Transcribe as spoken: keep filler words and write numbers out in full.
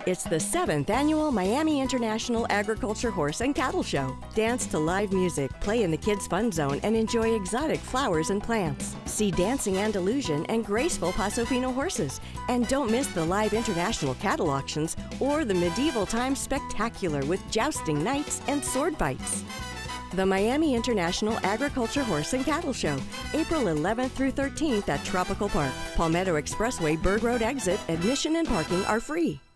It's the seventh annual Miami International Agriculture Horse and Cattle Show. Dance to live music, play in the Kids Fun Zone, and enjoy exotic flowers and plants. See dancing Andalusian and graceful Paso Fino horses. And don't miss the live international cattle auctions or the medieval times spectacular with jousting knights and sword fights. The Miami International Agriculture Horse and Cattle Show, April eleventh through thirteenth at Tropical Park. Palmetto Expressway Bird Road exit, admission and parking are free.